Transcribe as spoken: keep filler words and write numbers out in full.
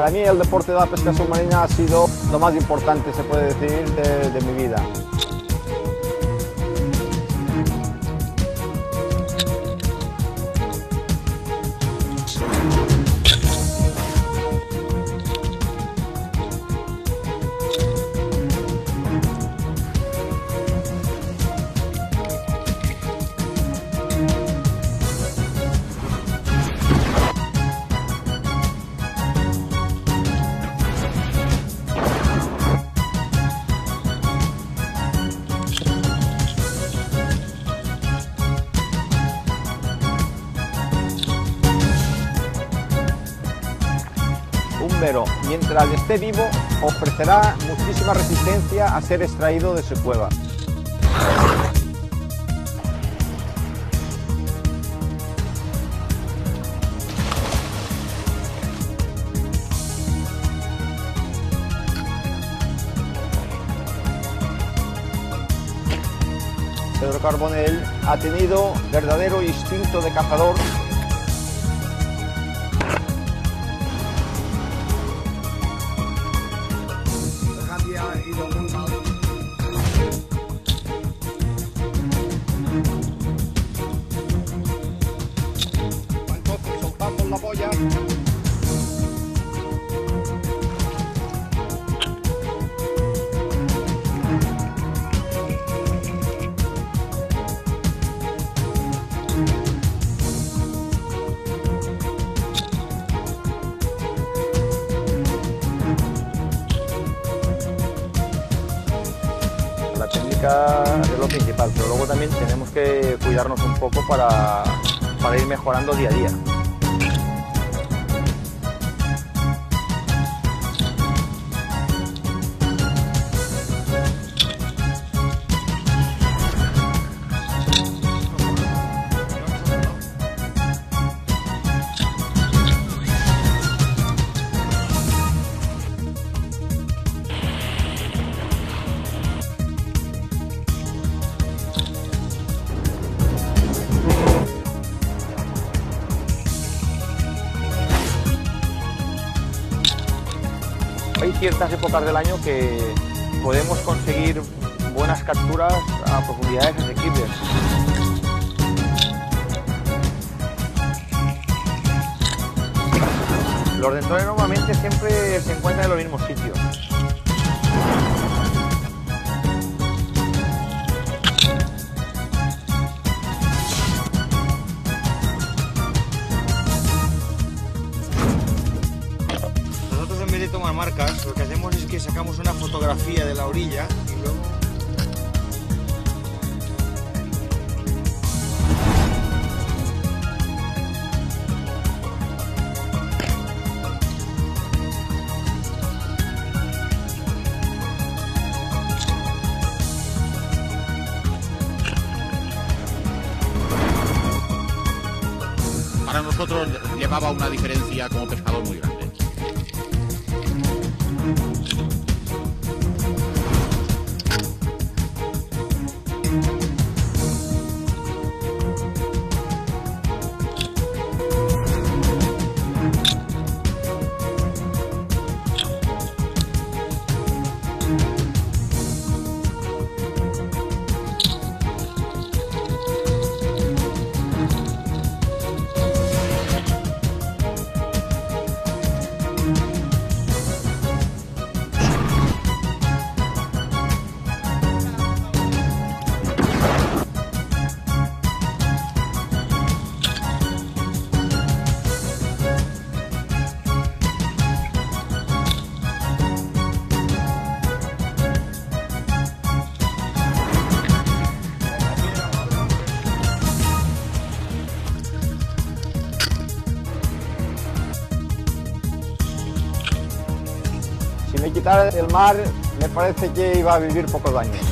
Para mí el deporte de la pesca submarina ha sido lo más importante, se puede decir, de, de mi vida. Pero mientras esté vivo ofrecerá muchísima resistencia a ser extraído de su cueva. Pedro Carbonell ha tenido verdadero instinto de cazador. Entonces soltamos la boya. La técnica es lo principal, pero luego también tenemos que cuidarnos un poco para, para ir mejorando día a día. Hay ciertas épocas del año que podemos conseguir buenas capturas a profundidades asequibles. Los dentones normalmente siempre se encuentran en los mismos sitios. De tomar marcas, lo que hacemos es que sacamos una fotografía de la orilla y luego para nosotros llevaba una diferencia como pescador muy grande. Si me quitara el mar, me parece que iba a vivir pocos años.